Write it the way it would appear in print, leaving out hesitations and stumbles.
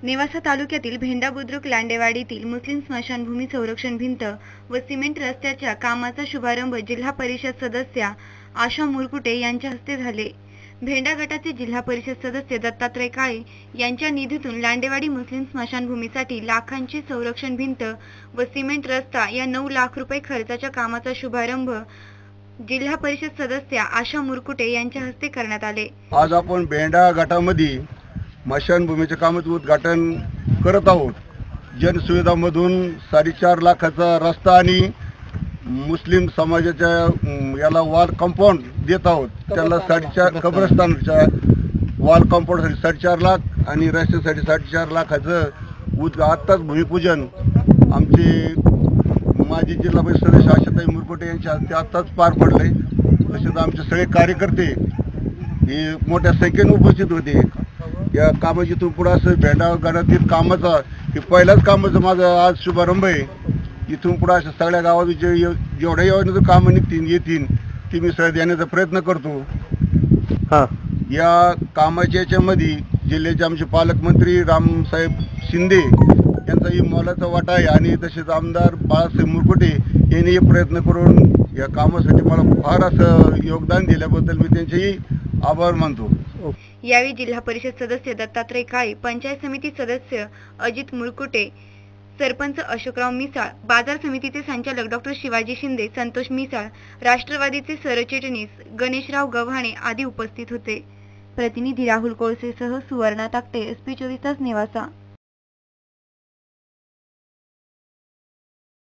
नेवासा तालुक्यातील भेंडा बुद्रुक लांडेवाडीतील मुस्लिम स्मशानभूमी संरक्षण भिंत व सिमेंट रस्त्याच्या कामाचा शुभारंभ जिल्हा परिषद सदस्या आशा मुरकुटे यांच्या हस्ते झाले। भेंडा गटाचे जिल्हा परिषद सदस्य दत्तात्रय काळे यांच्या निधीतून लांडेवाडी मुस्लिम स्मशानभूमीसाठी लाखांची संरक्षण भिंत व सिमेंट रस्ता या 9 लाख रुपये खर्चाच्या कामाचा शुभारंभ जिल्हा परिषद सदस्या आशा मुरकुटे यांच्या हस्ते करण्यात आले। आज आपण भेंडा गटामध्ये स्मशानभूमीचे कामाचे उद्घाटन करत आहोत। जनसुविधामधून 4.5 लाखाचा रस्ता आणि मुस्लिम समाजाच्या याला वॉल कंपाऊंड देत आहोत। त्याला 4.5 कब्रस्तानच्या वॉल कंपाऊंडसाठी 4.5 लाख आणि रस्त्यासाठी 4.5 लाखाचं आत्ताच भूमिपूजन आमचे माजी जिल्हा परिषद सदस्य आशाताई मुरकुटे यांच्या हस्ते आत्ताच पार पडले। तसेच आमचे सगळे कार्यकर्ते हे मोठ्या संख्येने उपस्थित होते। या कामाची इथून पुढे असं भेंडा गटातील कामाचा हे पहिल्याच कामाचं माझं आज शुभारंभ आहे। इथून पुढे अशा सगळ्या गावात जेवढ्या योजनेचं कामं येतील ती मी सगळं देण्याचा प्रयत्न करतो। या कामाच्या याच्यामध्ये जिल्ह्याचे आमचे पालकमंत्री रामसाहेब शिंदे यांचाही मोलाचा वाटा आहे आणि तसेच आमदार बाळासाहेब मुरकुटे यांनी प्रयत्न करून या कामासाठी मला फार असं योगदान दिल्याबद्दल मी त्यांचेही आभार मानतो। यावेळी जिल्हा परिषद सदस्य दत्तात्रय काळे, पंचायत समिती सदस्य अजित मुरकुटे, सरपंच अशोकराव मिसाळ, बाजार समितीचे संचालक डॉक्टर शिवाजी शिंदे, संतोष मिसाळ, राष्ट्रवादीचे सरचिटणीस गणेशराव गव्हाणे आदी उपस्थित होते। प्रतिनिधी राहुल कोळसेसह सुवर्णा ताकटे, SP24 नेवासा।